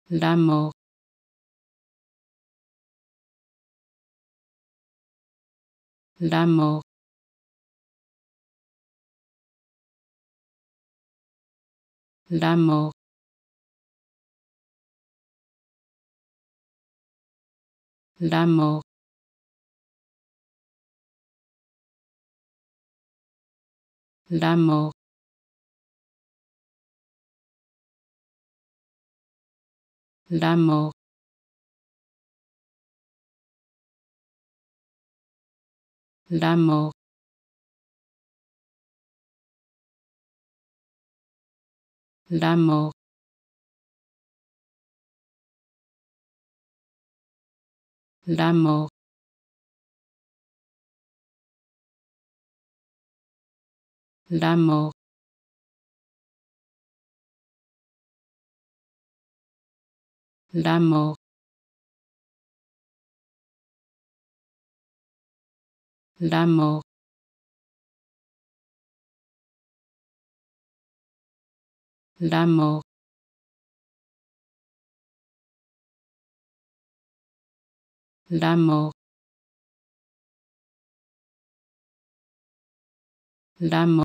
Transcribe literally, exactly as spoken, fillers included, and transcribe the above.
Lamor, Lamor, Lamor, Lamor, Lamor, Lamor, Lamor, Lamor, Lamor, Lamor, Lamor, Lamor, Lamor, Lamor, Lamor.